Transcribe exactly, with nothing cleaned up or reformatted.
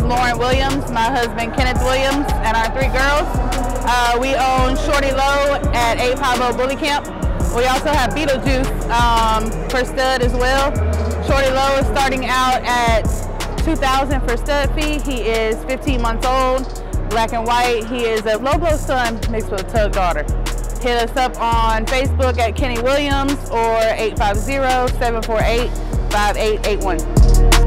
Lauren Williams, my husband Kenneth Williams, and our three girls. Uh, we own Shawty Low at A B R Bully Camp. We also have Beetlejuice um, for stud as well. Shawty Low is starting out at two thousand dollars for stud fee. He is fifteen months old, black and white. He is a low blow son mixed with a tug daughter. Hit us up on Facebook at Kenny Williams or eight five zero, seven four eight, five eight eight one.